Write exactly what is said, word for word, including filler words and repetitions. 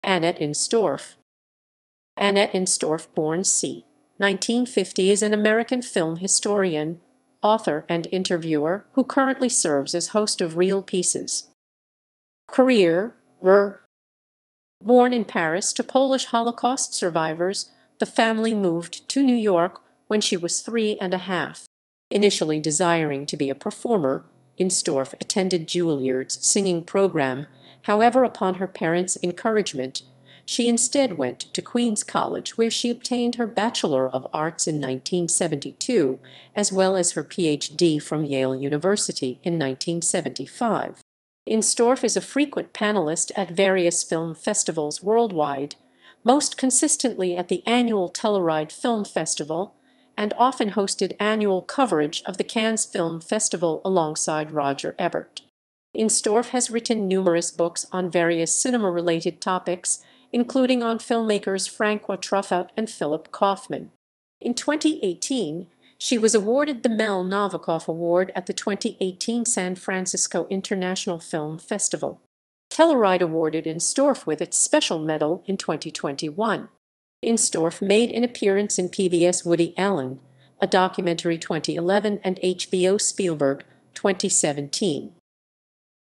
Annette Insdorf. Annette Insdorf, born c. nineteen fifty, is an American film historian, author, and interviewer who currently serves as host of Real Pieces. Career: R. Born in Paris to Polish Holocaust survivors, the family moved to New York when she was three and a half. Initially desiring to be a performer, Insdorf attended Juilliard's singing program. However, upon her parents' encouragement, she instead went to Queen's College, where she obtained her Bachelor of Arts in nineteen seventy-two, as well as her P H D from Yale University in nineteen seventy-five. Insdorf is a frequent panelist at various film festivals worldwide, most consistently at the annual Telluride Film Festival, and often hosted annual coverage of the Cannes Film Festival alongside Roger Ebert. Insdorf has written numerous books on various cinema-related topics, including on filmmakers Francois Truffaut and Philip Kaufman. In twenty eighteen, she was awarded the Mel Novikov Award at the twenty eighteen San Francisco International Film Festival. Telluride awarded Insdorf with its special medal in twenty twenty-one. Insdorf made an appearance in P B S Woody Allen, a documentary twenty eleven, and H B O Spielberg twenty seventeen.